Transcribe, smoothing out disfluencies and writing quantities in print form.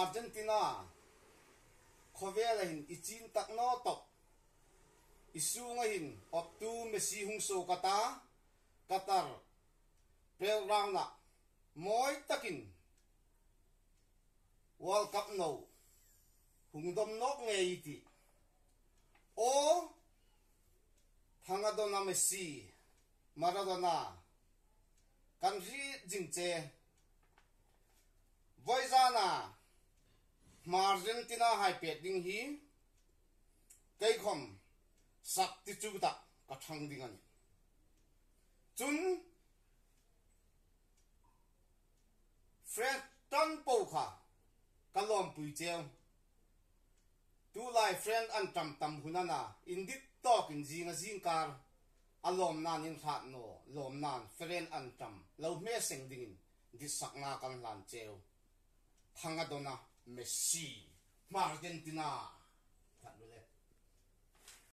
Argentina khovel hin ichin tak no tok isunga hin optu Messi hung so kata Qatar pel round na moi takin World Cup no hungdom nok ngei ti o thangadona Messi Maradona kanri jingche voizana Argentina hai pet ding hi kai khom sak ti chu ta ka thang ding ani chun friend tan po kha kalom pui cheu tu lai friend an tam hunana indit talk in jinga jingkar alom nan in khat no lom nan friend an tam lo me seng ding di sakna kan lan cheu thangadona Messi Argentina